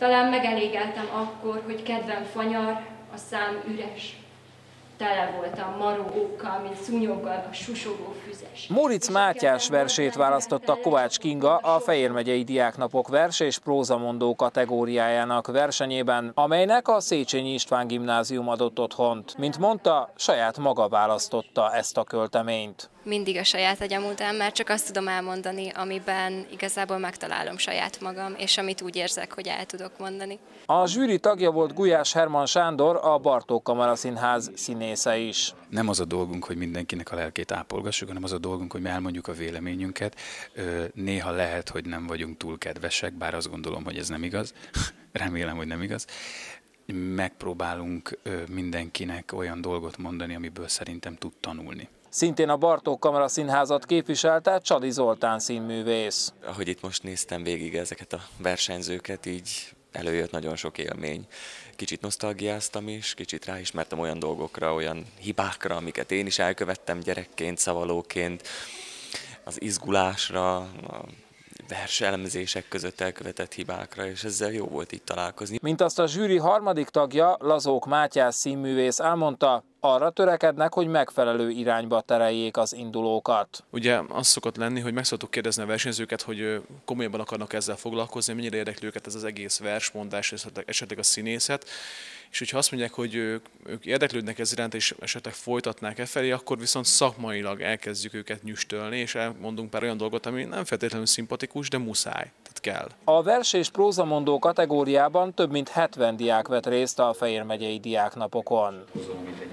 Talán megelégeltem akkor, hogy kedvem fanyar, a szám üres. Tele voltam maróókkal, mint szúnyoggal a susogó füzes. Móricz Mátyás versét választotta Kovács Kinga a Fejér megyei Diáknapok vers- és prózamondó kategóriájának versenyében, amelynek a Széchenyi István Gimnázium adott otthont. Mint mondta, saját maga választotta ezt a költeményt. Mindig a saját agyam után, mert csak azt tudom elmondani, amiben igazából megtalálom saját magam, és amit úgy érzek, hogy el tudok mondani. A zsűri tagja volt Gulyás Herman Sándor, a Bartók Kamaraszínház színésze is. Nem az a dolgunk, hogy mindenkinek a lelkét ápolgassuk, hanem az a dolgunk, hogy mi elmondjuk a véleményünket. Néha lehet, hogy nem vagyunk túl kedvesek, bár azt gondolom, hogy ez nem igaz. Remélem, hogy nem igaz. Megpróbálunk mindenkinek olyan dolgot mondani, amiből szerintem tud tanulni. Szintén a Bartók Kamaraszínházat képviselte Csady Zoltán színművész. Ahogy itt most néztem végig ezeket a versenyzőket, így előjött nagyon sok élmény. Kicsit nosztalgiáztam is, kicsit ráismertem olyan dolgokra, olyan hibákra, amiket én is elkövettem gyerekként, szavalóként, az izgulásra, a verselemzések között elkövetett hibákra, és ezzel jó volt itt találkozni. Mint azt a zsűri harmadik tagja, Lazók Mátyás színművész elmondta, arra törekednek, hogy megfelelő irányba tereljék az indulókat. Ugye az szokott lenni, hogy meg szoktuk kérdezni a versenyzőket, hogy komolyabban akarnak ezzel foglalkozni, mennyire érdekli őket ez az egész versmondás, esetleg a színészet, és hogyha azt mondják, hogy ők érdeklődnek ez iránt, és esetleg folytatnák e felé, akkor viszont szakmailag elkezdjük őket nyüstölni, és elmondunk pár olyan dolgot, ami nem feltétlenül szimpatikus, de muszáj, tehát kell. A vers- és prózamondó kategóriában több mint 70 diák vett részt a Fejér megyei Diáknapokon.